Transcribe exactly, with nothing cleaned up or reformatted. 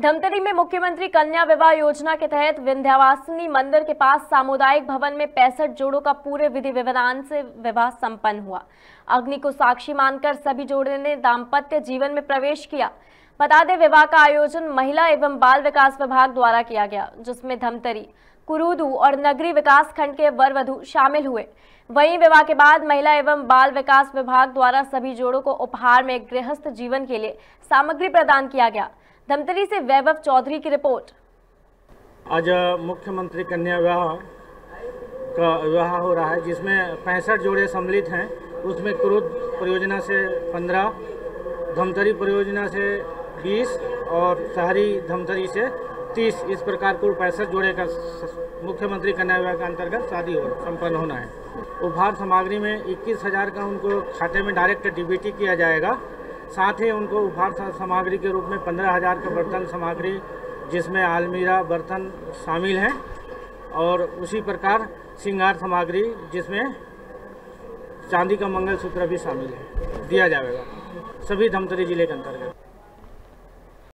धमतरी में मुख्यमंत्री कन्या विवाह योजना के तहत विंध्यवासिनी मंदिर के पास सामुदायिक भवन में पैंसठ जोड़ों का पूरे विधि विधान से विवाह संपन्न हुआ। अग्नि को साक्षी मानकर सभी जोड़े ने दाम्पत्य जीवन में प्रवेश किया। बता दें, विवाह का आयोजन महिला एवं बाल विकास विभाग द्वारा किया गया, जिसमें धमतरी, कुरूदू और नगरी विकास खंड के वर वधू शामिल हुए। वहीं विवाह के बाद महिला एवं बाल विकास विभाग द्वारा सभी जोड़ों को उपहार में गृहस्थ जीवन के लिए सामग्री प्रदान किया गया। धमतरी से वैभव चौधरी की रिपोर्ट। आज मुख्यमंत्री कन्या विवाह का विवाह हो रहा है, जिसमें पैंसठ जोड़े सम्मिलित हैं। उसमें कुरूद परियोजना से पंद्रह, धमतरी परियोजना से बीस और शहरी धमतरी से तीस, इस प्रकार कुल पैंसठ जोड़े का मुख्यमंत्री कन्या विवाह के अंतर्गत शादी हो संपन्न होना है। उपहार सामग्री में इक्कीस हज़ार का उनको खाते में डायरेक्ट डीबीटी किया जाएगा। साथ ही उनको उपहार सामग्री के रूप में पंद्रह हज़ार का बर्तन सामग्री, जिसमें आलमीरा बर्तन शामिल हैं, और उसी प्रकार श्रृंगार सामग्री जिसमें चांदी का मंगलसूत्र भी शामिल है, दिया जाएगा सभी धमतरी जिले के अंतर्गत।